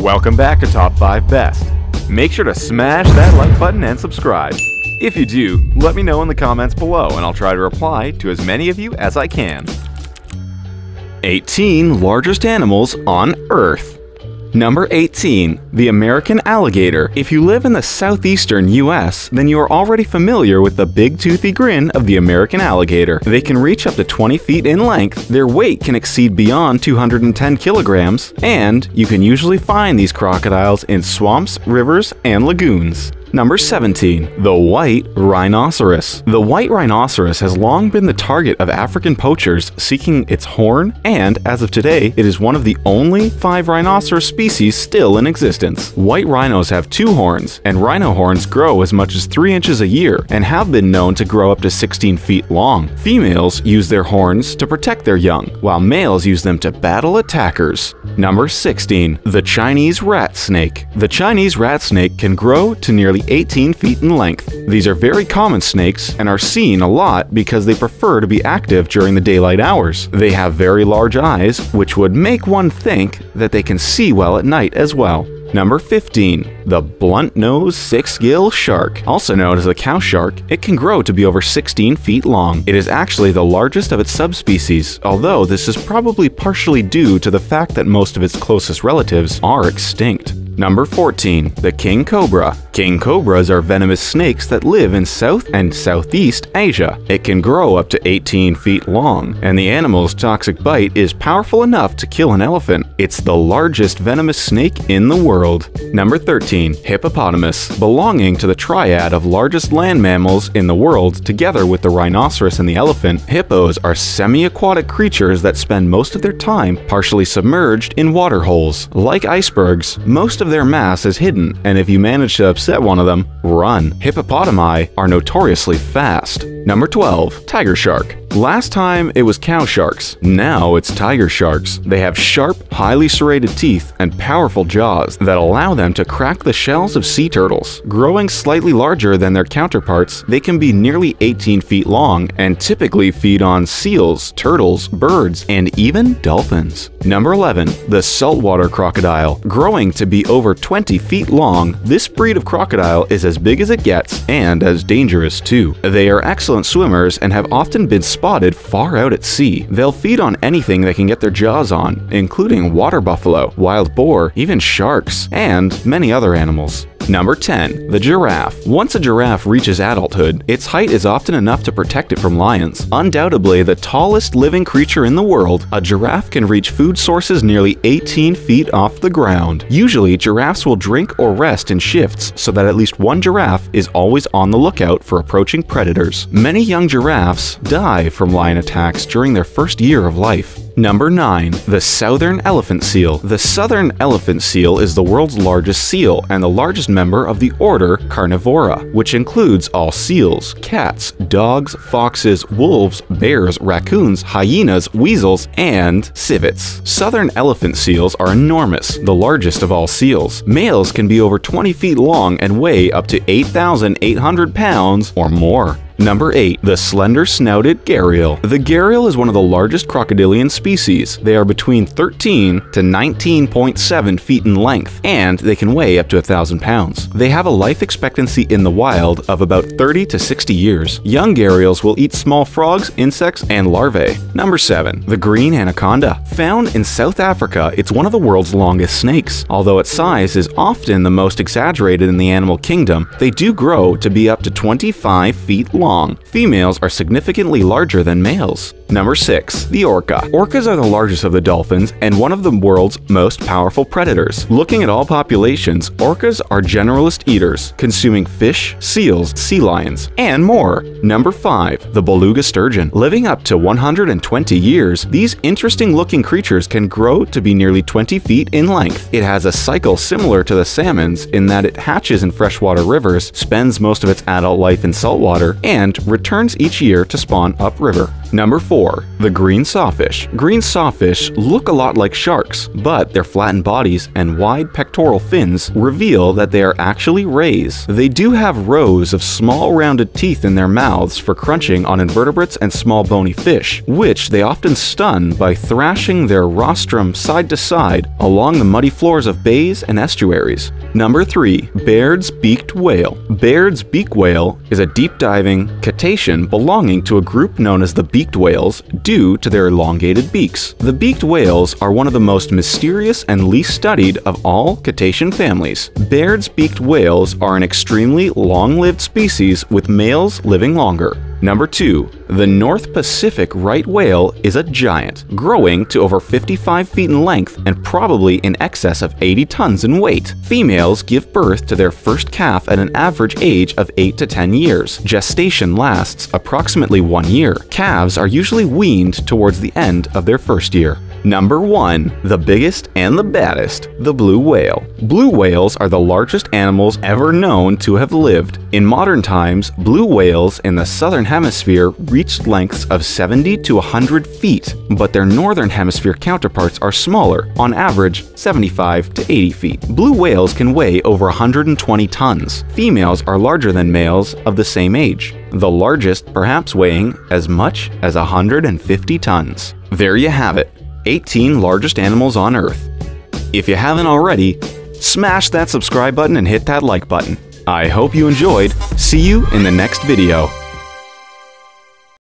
Welcome back to Top 5 Best. Make sure to smash that like button and subscribe. If you do, let me know in the comments below and I'll try to reply to as many of you as I can. 18 largest animals on Earth. Number 18. The American alligator. If you live in the southeastern US, then you are already familiar with the big toothy grin of the American alligator. They can reach up to 20 feet in length, their weight can exceed beyond 210 kilograms, and you can usually find these crocodiles in swamps, rivers, and lagoons. Number 17. The white rhinoceros. The white rhinoceros has long been the target of African poachers seeking its horn, and as of today, it is one of the only 5 rhinoceros species still in existence. White rhinos have 2 horns, and rhino horns grow as much as 3 inches a year and have been known to grow up to 16 feet long. Females use their horns to protect their young, while males use them to battle attackers. Number 16. The Chinese rat snake. The Chinese rat snake can grow to nearly 18 feet in length. These are very common snakes and are seen a lot because they prefer to be active during the daylight hours. They have very large eyes, which would make one think that they can see well at night as well. Number 15. The blunt-nosed six-gill shark. Also known as a cow shark, it can grow to be over 16 feet long. It is actually the largest of its subspecies, although this is probably partially due to the fact that most of its closest relatives are extinct. Number 14. The king cobra. King cobras are venomous snakes that live in South and Southeast Asia. It can grow up to 18 feet long, and the animal's toxic bite is powerful enough to kill an elephant. It's the largest venomous snake in the world. Number 13. Hippopotamus. Belonging to the triad of largest land mammals in the world, together with the rhinoceros and the elephant, hippos are semi-aquatic creatures that spend most of their time partially submerged in water holes. Like icebergs, most of their mass is hidden, and if you manage to upset one of them, run. Hippopotami are notoriously fast. Number 12. Tiger shark. Last time it was cow sharks, now it's tiger sharks. They have sharp, highly serrated teeth and powerful jaws that allow them to crack the shells of sea turtles. Growing slightly larger than their counterparts, they can be nearly 18 feet long and typically feed on seals, turtles, birds, and even dolphins. Number 11. The saltwater crocodile. Growing to be over 20 feet long, this breed of crocodile is as big as it gets and as dangerous too. They are excellent swimmers and have often been spotted far out at sea. They'll feed on anything they can get their jaws on, including water buffalo, wild boar, even sharks, and many other animals. Number 10. The giraffe. Once a giraffe reaches adulthood, its height is often enough to protect it from lions. Undoubtedly the tallest living creature in the world, a giraffe can reach food sources nearly 18 feet off the ground. Usually, giraffes will drink or rest in shifts so that at least one giraffe is always on the lookout for approaching predators. Many young giraffes die from lion attacks during their first year of life. Number 9. The southern elephant seal. The southern elephant seal is the world's largest seal and the largest member of the order Carnivora, which includes all seals, cats, dogs, foxes, wolves, bears, raccoons, hyenas, weasels, and civets. Southern elephant seals are enormous, the largest of all seals. Males can be over 20 feet long and weigh up to 8,800 pounds or more. Number 8. The slender-snouted gharial. The gharial is one of the largest crocodilian species. They are between 13 to 19.7 feet in length, and they can weigh up to 1,000 pounds. They have a life expectancy in the wild of about 30 to 60 years. Young gharials will eat small frogs, insects, and larvae. Number 7. The green anaconda. Found in South Africa, it's one of the world's longest snakes. Although its size is often the most exaggerated in the animal kingdom, they do grow to be up to 25 feet long. Females are significantly larger than males. Number 6. The orca. Orcas are the largest of the dolphins and one of the world's most powerful predators. Looking at all populations, orcas are generalist eaters, consuming fish, seals, sea lions, and more. Number 5. The beluga sturgeon. Living up to 120 years, these interesting-looking creatures can grow to be nearly 20 feet in length. It has a cycle similar to the salmon's in that it hatches in freshwater rivers, spends most of its adult life in saltwater, and returns each year to spawn upriver. Number 4. The green sawfish. Green sawfish look a lot like sharks, but their flattened bodies and wide pectoral fins reveal that they are actually rays. They do have rows of small rounded teeth in their mouths for crunching on invertebrates and small bony fish, which they often stun by thrashing their rostrum side to side along the muddy floors of bays and estuaries. Number 3. Baird's beaked whale. Baird's beak whale is a deep-diving cetacean belonging to a group known as the beaked whales due to their elongated beaks. The beaked whales are one of the most mysterious and least studied of all cetacean families. Baird's beaked whales are an extremely long-lived species with males living longer. Number 2. The North Pacific right whale is a giant, growing to over 55 feet in length and probably in excess of 80 tons in weight. Females give birth to their first calf at an average age of 8 to 10 years. Gestation lasts approximately 1 year. Calves are usually weaned towards the end of their first year. Number 1. The biggest and the baddest, the blue whale. Blue whales are the largest animals ever known to have lived. In modern times, blue whales in the southern hemisphere reach lengths of 70 to 100 feet, but their northern hemisphere counterparts are smaller, on average 75 to 80 feet. Blue whales can weigh over 120 tons. Females are larger than males of the same age, the largest perhaps weighing as much as 150 tons. There you have it. 18 largest animals on Earth. If you haven't already, smash that subscribe button and hit that like button. I hope you enjoyed. See you in the next video.